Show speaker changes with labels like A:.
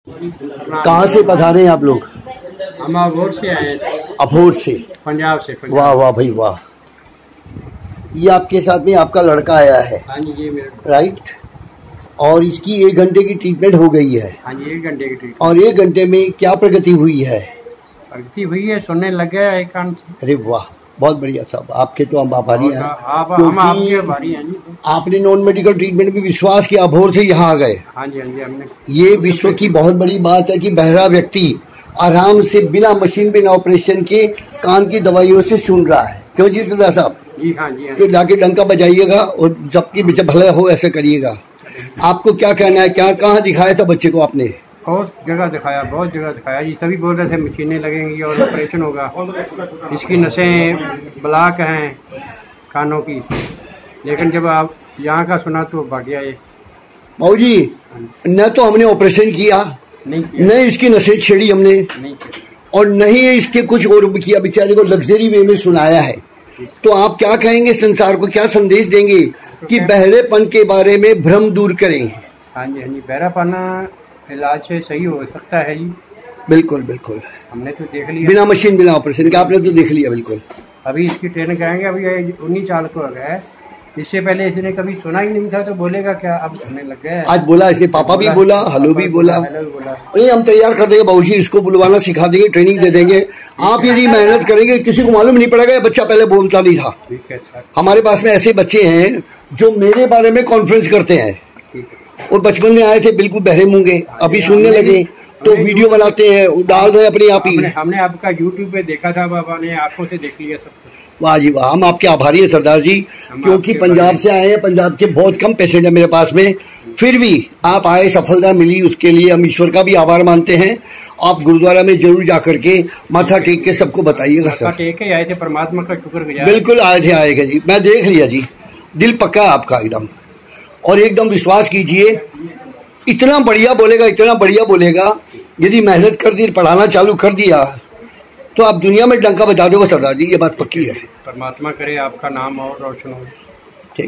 A: कहाँ से पधारे हैं आप लोग?
B: हम अभोर से आए थे।
A: अभोर से?
B: पंजाब से।
A: वाह वाह भाई वाह। ये आपके साथ में आपका लड़का आया है?
B: हाँ जी, ये मेरा।
A: राइट। और इसकी 1 घंटे की ट्रीटमेंट हो गई है?
B: हाँ जी, 1 घंटे की ट्रीटमेंट।
A: और 1 घंटे में क्या प्रगति हुई है?
B: प्रगति हुई है, सुनने लग गया एक कान से।
A: अरे वाह, बहुत बढ़िया साहब, आपके तो हम आभारी हैं।
B: हम आपके आभारी हैं जी।
A: आपने नॉन मेडिकल ट्रीटमेंट में विश्वास किया, अभोर से यहाँ आ गए।
B: हाँ जी, हाँ जी, हमने।
A: ये विश्व की बहुत बड़ी बात है कि बहरा व्यक्ति आराम से बिना मशीन बिना ऑपरेशन के कान की दवाइयों से सुन रहा है। क्यों जी सरदार साहब?
B: जी हाँ जी।
A: तो जाके डंका बजाइएगा और जबकि भला हो ऐसा करिएगा। आपको क्या कहना है, क्या कहाँ दिखाया था बच्चे को आपने?
B: बहुत जगह दिखाया, बहुत जगह दिखाया जी। सभी बोल रहे थे मशीनें लगेंगी और ऑपरेशन होगा, इसकी नसें ब्लॉक हैं कानों की। लेकिन जब आप यहाँ का सुना तो भाग गया ये।
A: मऊ जी, न तो हमने ऑपरेशन किया, न इसकी नसें छेड़ी हमने,
B: नहीं,
A: और नहीं इसके कुछ और किया, बेचारे को लग्जरी वे में सुनाया है। तो आप क्या कहेंगे संसार को, क्या संदेश देंगे कि बहरेपन के बारे में भ्रम दूर करें?
B: हाँ जी, हाँ जी, बहरापना इलाज से सही हो सकता है जी।
A: बिल्कुल बिल्कुल, हमने
B: तो देख लिया
A: बिना मशीन बिना ऑपरेशन के, आपने तो देख लिया। बिल्कुल।
B: अभी इसकी ट्रेनिंग कराएंगे। अभी 19 साल को हो गया है। इससे पहले इसने कभी सुना ही नहीं था, तो बोलेगा क्या? अब सुनने लग गया है।
A: आज बोला इसने, पापा भी बोला, हेलो भी बोला। नहीं, हम तैयार कर देंगे बाबूजी, इसको बुलवाना सिखा देंगे, ट्रेनिंग दे देंगे। आप यदि मेहनत करेंगे, किसी को मालूम नहीं पड़ेगा ये बच्चा पहले बोलता नहीं था। हमारे पास में ऐसे बच्चे हैं जो मेरे बारे में कॉन्फ्रेंस करते हैं, और बचपन में आए थे बिल्कुल बहरे मूंगे, अभी सुनने लगे तो वीडियो बनाते हैं, डाल रहे हैं अपने आप ही।
B: हमने आपका यूट्यूब पे देखा था, बाबा ने आंखों से देख लिया सब कुछ।
A: वाह जी वाह, हम आपके आभारी हैं सरदार जी, क्योंकि पंजाब से आए हैं। पंजाब के बहुत कम पेशेंट है मेरे पास में, फिर भी आप आए, सफलता मिली, उसके लिए हम ईश्वर का भी आभार मानते हैं। आप गुरुद्वारा में जरूर जाकर के माथा टेक के सबको बताइएगा सर।
B: टेक के आए थे, परमात्मा का शुक्रगुजार।
A: बिल्कुल आए थे, आएगा जी, मैं देख लिया जी, दिल पक्का आपका एकदम। और एकदम विश्वास कीजिए, इतना बढ़िया बोलेगा, इतना बढ़िया बोलेगा। यदि मेहनत कर दी, पढ़ाना चालू कर दिया, तो आप दुनिया में डंका बजा दोगे सरदार जी, ये बात पक्की है।
B: परमात्मा करे आपका नाम और रोशन हो।